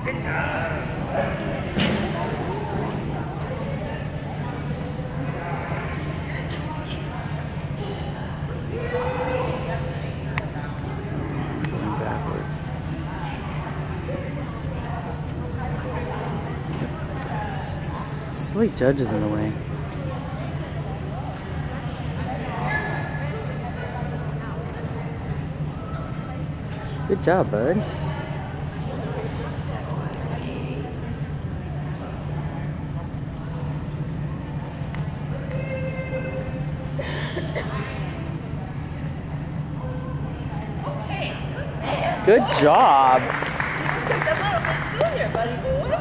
Going backwards. Silly judges in the way. Good job, bud. Okay, good man. Good job. You picked up a little bit sooner, buddy boy.